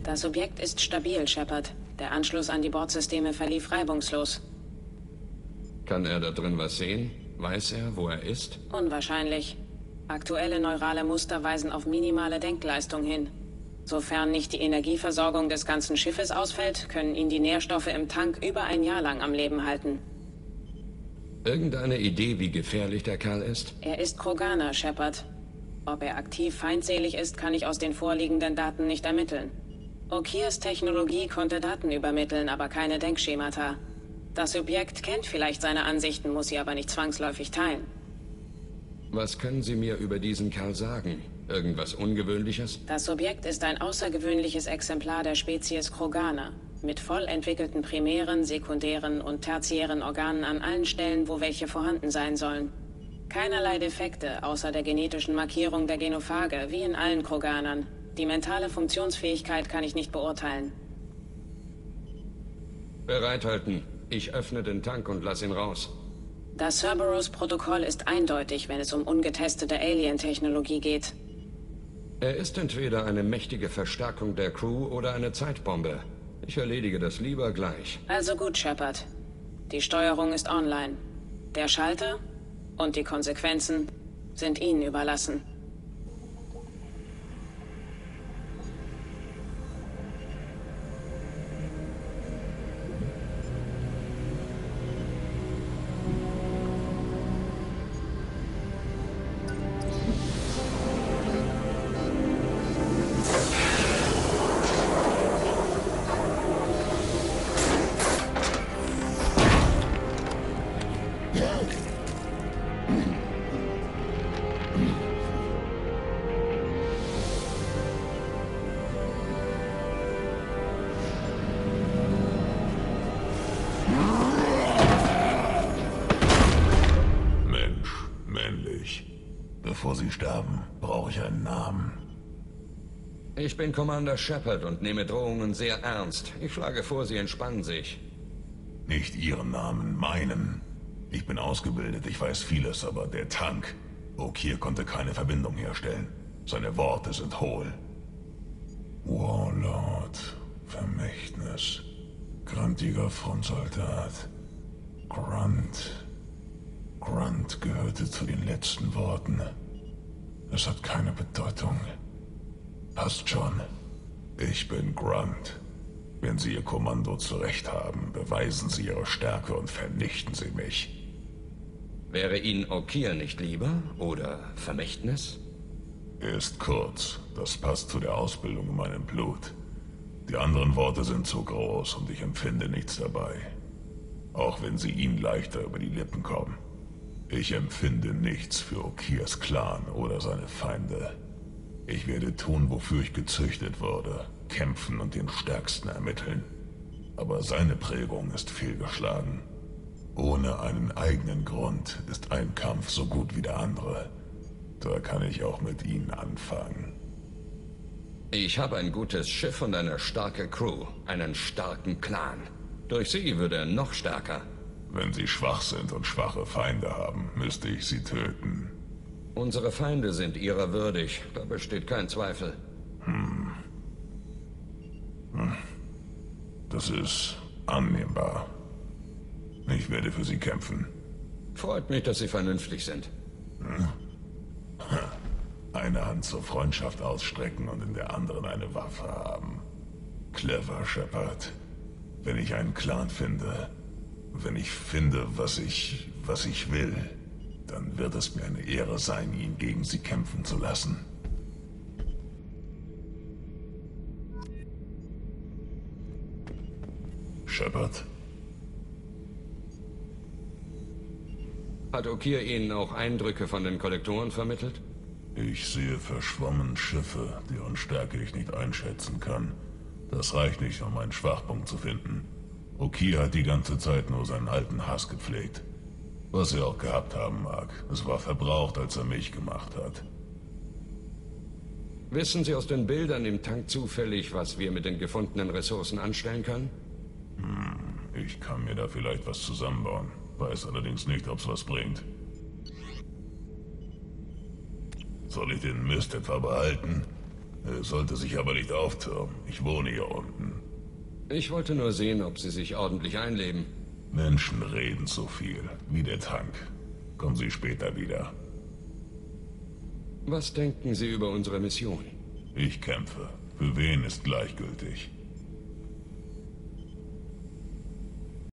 Das Objekt ist stabil, Shepard. Der Anschluss an die Bordsysteme verlief reibungslos. Kann er da drin was sehen? Weiß er, wo er ist? Unwahrscheinlich. Aktuelle neurale Muster weisen auf minimale Denkleistung hin. Sofern nicht die Energieversorgung des ganzen Schiffes ausfällt, können ihn die Nährstoffe im Tank über ein Jahr lang am Leben halten. Irgendeine Idee, wie gefährlich der Kerl ist? Er ist Kroganer, Shepard. Ob er aktiv feindselig ist, kann ich aus den vorliegenden Daten nicht ermitteln. Okirs Technologie konnte Daten übermitteln, aber keine Denkschemata. Das Objekt kennt vielleicht seine Ansichten, muss sie aber nicht zwangsläufig teilen. Was können Sie mir über diesen Kerl sagen? Irgendwas Ungewöhnliches? Das Objekt ist ein außergewöhnliches Exemplar der Spezies Kroganer, mit voll entwickelten primären, sekundären und tertiären Organen an allen Stellen, wo welche vorhanden sein sollen. Keinerlei Defekte, außer der genetischen Markierung der Genophage, wie in allen Kroganern. Die mentale Funktionsfähigkeit kann ich nicht beurteilen. Bereithalten. Ich öffne den Tank und lass ihn raus. Das Cerberus-Protokoll ist eindeutig, wenn es um ungetestete Alien-Technologie geht. Er ist entweder eine mächtige Verstärkung der Crew oder eine Zeitbombe. Ich erledige das lieber gleich. Also gut, Shepard. Die Steuerung ist online. Der Schalter und die Konsequenzen sind Ihnen überlassen. Bevor Sie sterben, brauche ich einen Namen. Ich bin Commander Shepard und nehme Drohungen sehr ernst. Ich schlage vor, Sie entspannen sich. Nicht Ihren Namen, meinen. Ich bin ausgebildet, ich weiß vieles, aber der Tank... Okir konnte keine Verbindung herstellen. Seine Worte sind hohl. Warlord, Vermächtnis, grantiger Frontsoldat, Grunt. Grunt gehörte zu den letzten Worten. Es hat keine Bedeutung. Passt schon. Ich bin Grunt. Wenn Sie Ihr Kommando zurecht haben, beweisen Sie Ihre Stärke und vernichten Sie mich. Wäre Ihnen Okir nicht lieber? Oder Vermächtnis? Er ist kurz. Das passt zu der Ausbildung in meinem Blut. Die anderen Worte sind zu groß und ich empfinde nichts dabei. Auch wenn sie Ihnen leichter über die Lippen kommen. Ich empfinde nichts für Okirs Clan oder seine Feinde. Ich werde tun, wofür ich gezüchtet wurde. Kämpfen und den Stärksten ermitteln. Aber seine Prägung ist fehlgeschlagen. Ohne einen eigenen Grund ist ein Kampf so gut wie der andere. Da kann ich auch mit Ihnen anfangen. Ich habe ein gutes Schiff und eine starke Crew. Einen starken Clan. Durch Sie würde er noch stärker. Wenn Sie schwach sind und schwache Feinde haben, müsste ich sie töten. Unsere Feinde sind Ihrer würdig. Da besteht kein Zweifel. Das ist annehmbar. Ich werde für Sie kämpfen. Freut mich, dass Sie vernünftig sind. Eine Hand zur Freundschaft ausstrecken und in der anderen eine Waffe haben. Clever, Shepard. Wenn ich einen Clan finde, wenn ich finde, was ich will, dann wird es mir eine Ehre sein, ihn gegen Sie kämpfen zu lassen. Shepard? Hat Okir Ihnen auch Eindrücke von den Kollektoren vermittelt? Ich sehe verschwommen Schiffe, deren Stärke ich nicht einschätzen kann. Das reicht nicht, um einen Schwachpunkt zu finden. Okir hat die ganze Zeit nur seinen alten Hass gepflegt. Was er auch gehabt haben mag, es war verbraucht, als er mich gemacht hat. Wissen Sie aus den Bildern im Tank zufällig, was wir mit den gefundenen Ressourcen anstellen können? Ich kann mir da vielleicht was zusammenbauen. Weiß allerdings nicht, ob es was bringt. Soll ich den Mist etwa behalten? Er sollte sich aber nicht auftürmen. Ich wohne hier unten. Ich wollte nur sehen, ob Sie sich ordentlich einleben. Menschen reden zu viel, wie der Tank. Kommen Sie später wieder. Was denken Sie über unsere Mission? Ich kämpfe. Für wen ist gleichgültig.